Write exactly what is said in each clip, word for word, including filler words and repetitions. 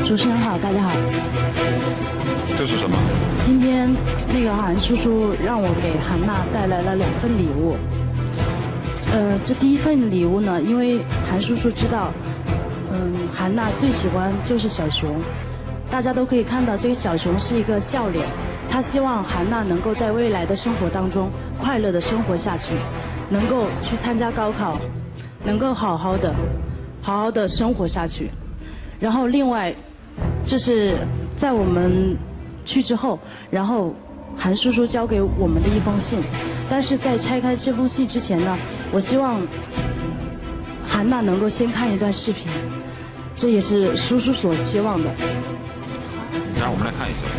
主持人好，大家好。 这是什么？ 今天那个韩叔叔让我给韩娜带来了两份礼物。呃，这第一份礼物呢，因为韩叔叔知道，嗯，韩娜最喜欢就是小熊，大家都可以看到这个小熊是一个笑脸，他希望韩娜能够在未来的生活当中快乐的生活下去，能够去参加高考，能够好好的、好好的生活下去。然后另外，这是在我们去之后，然后韩叔叔交给我们的一封信。但是在拆开这封信之前呢，我希望韩娜能够先看一段视频，这也是叔叔所希望的。 让我们来看一下。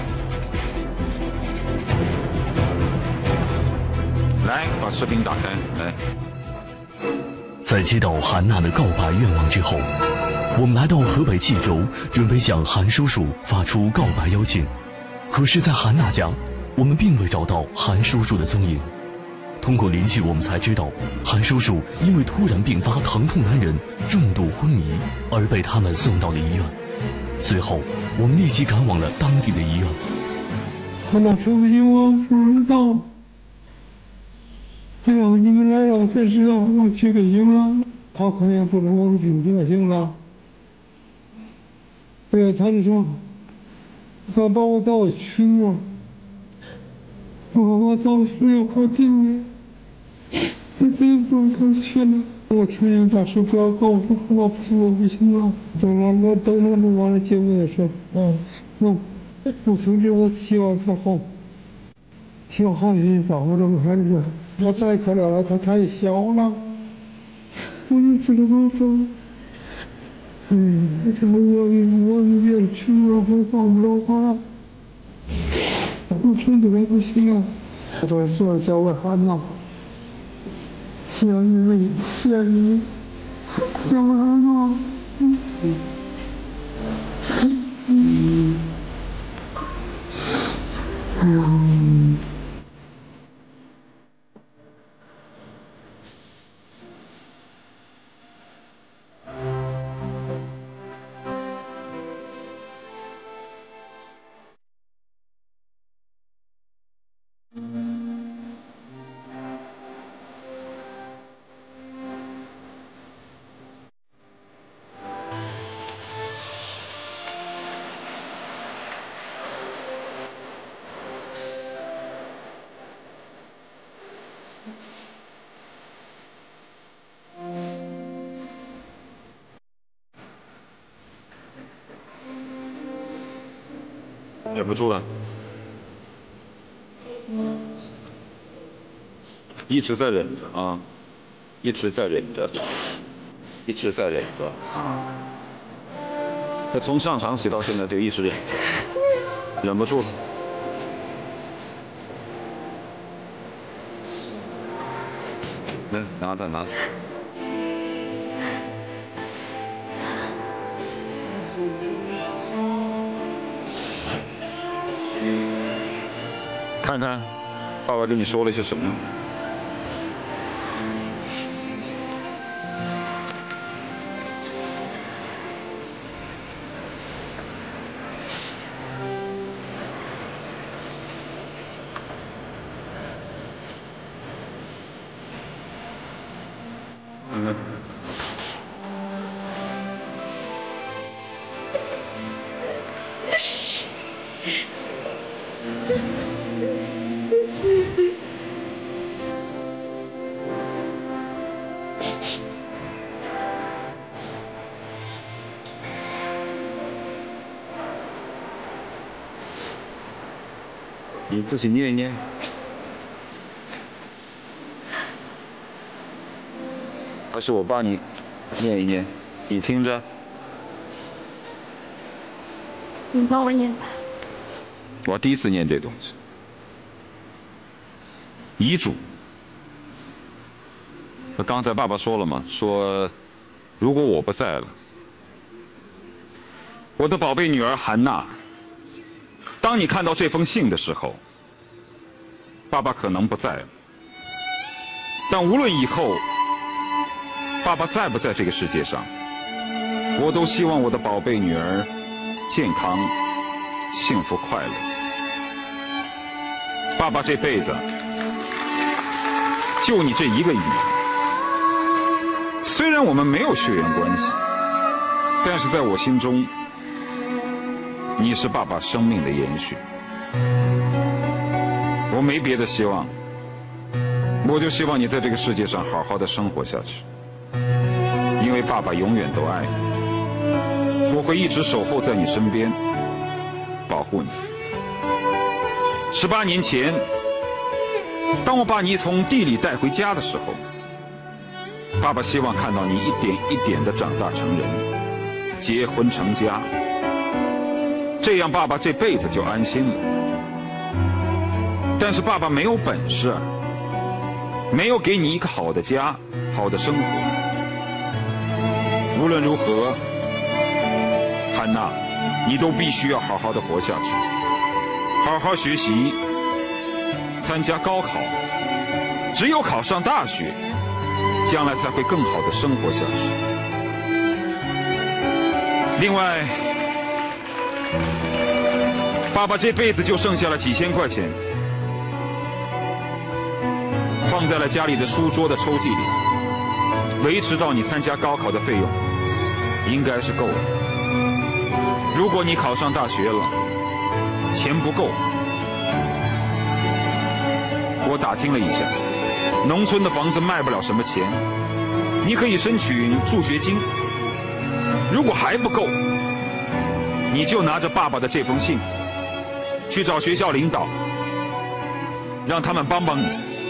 来，把视频打开。来， 在接到韩娜的告白愿望之后，我们来到河北冀州，准备向韩叔叔发出告白邀请。可是，在韩娜家，我们并未找到韩叔叔的踪影。通过邻居，我们才知道，韩叔叔因为突然并发疼痛难忍，重度昏迷，而被他们送到了医院。随后，我们立即赶往了当地的医院。 韩娜出不行，我不知道。哎呀，你们来了，我才知道我去北京了。他可能也不知道我去北京了。哎呀，他就说，他把我找去了。我我早是要考定的，我真不想去了。我听人家说不要告诉我，不是我不行了。等了我等了我完了结婚的时候，嗯，我我总之我希望他好，希望好运找我这个孩子。我再可了了，他太小了，我一次都不走。嗯，这我我越去我我放不了他。我真的不行啊！我这做叫我喊呐，谢谢你们，谢谢你们，叫我喊呐，嗯嗯，哎呀。 忍不住了，一直在忍着啊，一直在忍着，一直在忍着啊。他从上场写到现在就一直忍，忍不住了。来，拿着拿着。看看，爸爸跟你说了些什么？嗯。你自己念一念。还是我帮你念一念，你听着。 你帮我念。 我第一次念这东西。遗嘱。刚才爸爸说了嘛，说如果我不在了，我的宝贝女儿韩娜，当你看到这封信的时候，爸爸可能不在了，但无论以后爸爸在不在这个世界上，我都希望我的宝贝女儿健康、幸福、快乐。爸爸这辈子就你这一个女儿，虽然我们没有血缘关系，但是在我心中，你是爸爸生命的延续。我没别的希望，我就希望你在这个世界上好好的生活下去，因为爸爸永远都爱你，我会一直守候在你身边，保护你。十八年前，当我把你从地里带回家的时候，爸爸希望看到你一点一点的长大成人，结婚成家，这样爸爸这辈子就安心了。但是爸爸没有本事，没有给你一个好的家，好的生活。无论如何，汉娜，你都必须要好好的活下去，好好学习，参加高考，只有考上大学，将来才会更好的生活下去。另外，爸爸这辈子就剩下了几千块钱，放在了家里的书桌的抽屉里，维持到你参加高考的费用，应该是够了。如果你考上大学了，钱不够，我打听了一下，农村的房子卖不了什么钱，你可以申请助学金。如果还不够，你就拿着爸爸的这封信，去找学校领导，让他们帮帮你。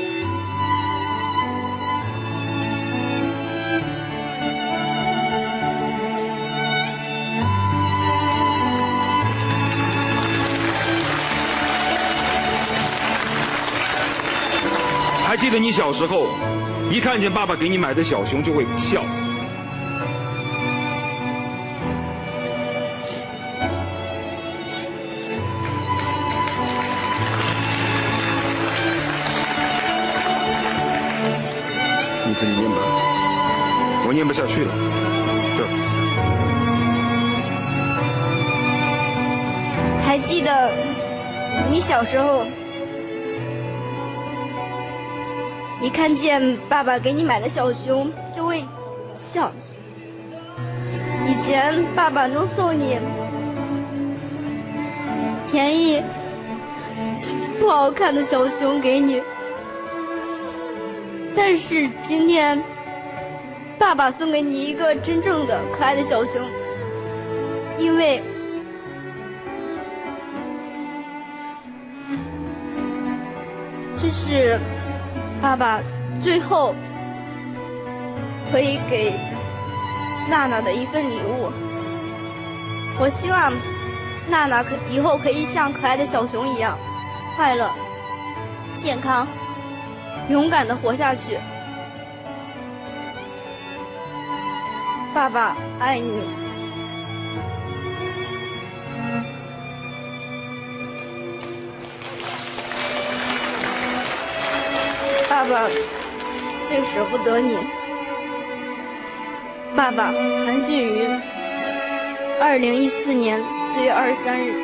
还记得你小时候，一看见爸爸给你买的小熊就会笑。你自己念吧，我念不下去了。这。 还记得你小时候，一看见爸爸给你买的小熊就会笑。以前爸爸能送你便宜不好看的小熊给你，但是今天爸爸送给你一个真正的可爱的小熊，因为这是爸爸最后可以给娜娜的一份礼物。我希望娜娜可以后可以像可爱的小熊一样，快乐、健康、勇敢地活下去。爸爸爱你。爸爸最舍不得你。爸爸韩俊于，二零一四年四月二十三日。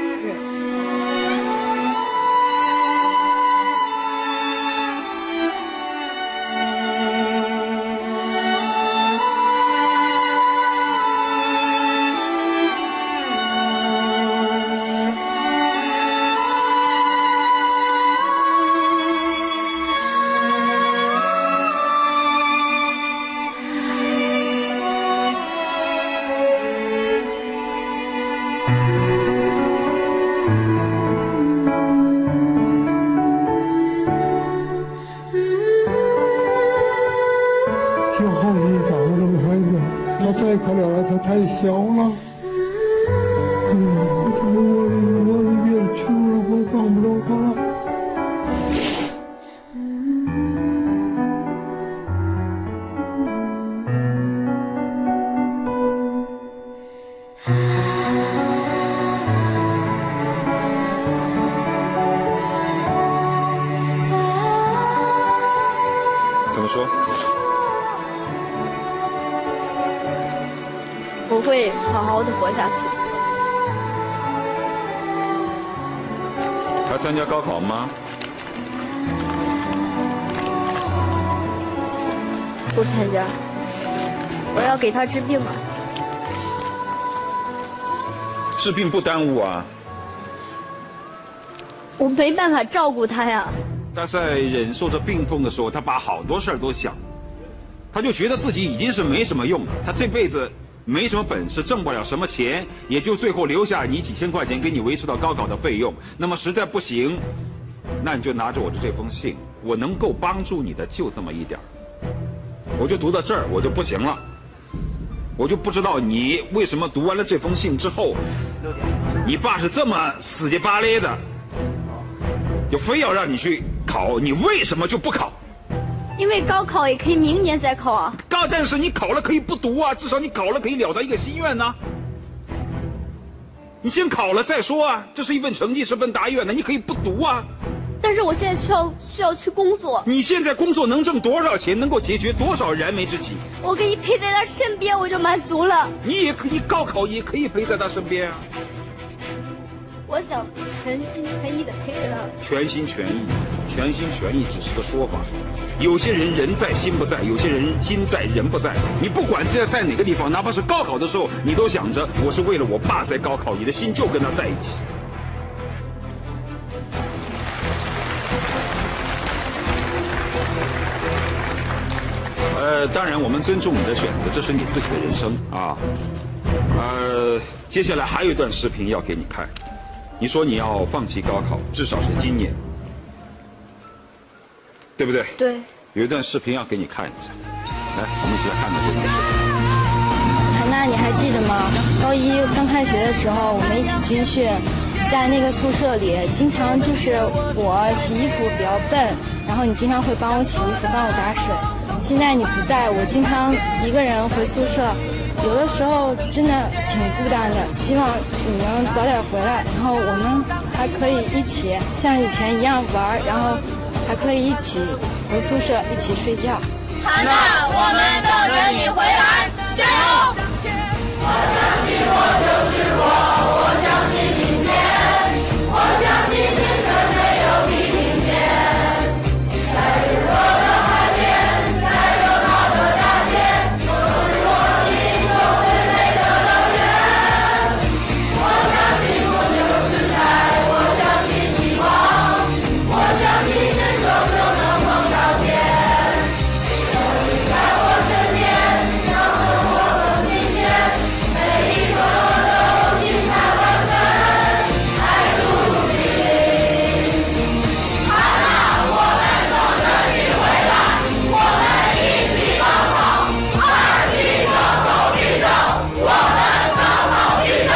可了，他太小了。哎呀，他我我越穷了，我帮不了他了。 怎么说？ 我会好好的活下去。 还参加高考吗？ 不参加，我要给他治病啊。 治病不耽误啊。 我没办法照顾他呀。 他在忍受着病痛的时候，他把好多事儿都想，他就觉得自己已经是没什么用了，他这辈子没什么本事，挣不了什么钱，也就最后留下你几千块钱给你维持到高考的费用。那么实在不行，那你就拿着我的这封信，我能够帮助你的就这么一点儿，我就读到这儿，我就不行了。我就不知道你为什么读完了这封信之后，你爸是这么死乞白赖的，就非要让你去考，你为什么就不考？ 因为高考也可以明年再考啊。 高，但是你考了可以不读啊，至少你考了可以了达一个心愿呢。你先考了再说啊，这是一份成绩，是份大愿的，你可以不读啊。 但是我现在需要需要去工作。 你现在工作能挣多少钱，能够解决多少燃眉之急？ 我可以陪在他身边，我就满足了。 你也可以高考也可以陪在他身边啊。 我想全心全意的陪着他。 全心全意，全心全意只是个说法。有些人人在心不在，有些人心在人不在。你不管现在在哪个地方，哪怕是高考的时候，你都想着我是为了我爸在高考，你的心就跟他在一起。呃，当然我们尊重你的选择，这是你自己的人生啊。呃，接下来还有一段视频要给你看。你说你要放弃高考，至少是今年，对不对？ 对。 有一段视频要给你看一下，来，我们一起来看看这段视频。 韩娜，你还记得吗？高一刚开学的时候，我们一起军训，在那个宿舍里，经常就是我洗衣服比较笨，然后你经常会帮我洗衣服，帮我打水。现在你不在，我经常一个人回宿舍。有的时候真的挺孤单的，希望你能早点回来，然后我们还可以一起像以前一样玩，然后还可以一起回宿舍一起睡觉。 韩娜，我们等着你回来，加油！我相信我就是我，我相信今天，我相信青春没有地平线，在日落的海边，在热闹的大街，都是我心中最美的乐园。我相信风流自在，我相信希望，我相信伸手就能碰到天。有你在我身边，让生活更新鲜，每一刻都精彩万分，爱如淋漓。韩娜，我们等着你回来，我们一起高考，二级高考必胜，我们高考必胜。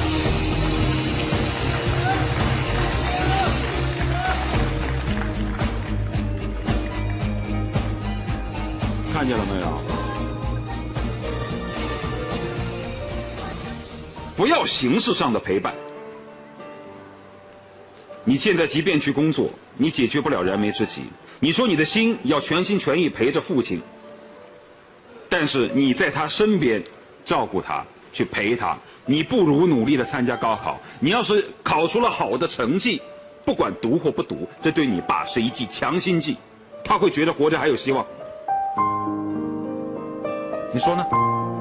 看见了没有？不要形式上的陪伴。你现在即便去工作，你解决不了燃眉之急。你说你的心要全心全意陪着父亲，但是你在他身边照顾他，去陪他，你不如努力的参加高考。你要是考出了好的成绩，不管读或不读，这对你爸是一剂强心剂，他会觉得活着还有希望。你说呢？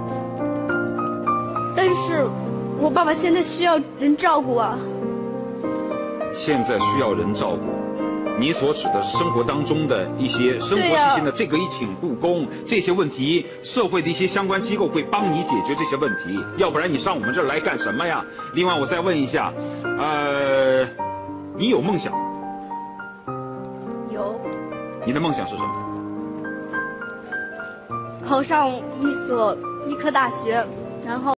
但是我爸爸现在需要人照顾啊。 现在需要人照顾，你所指的是生活当中的一些生活细心的这个一请护工，这些问题，社会的一些相关机构会帮你解决这些问题，要不然你上我们这儿来干什么呀？另外，我再问一下，呃，你有梦想？ 有。 你的梦想是什么？ 考上一所医科大学，然后。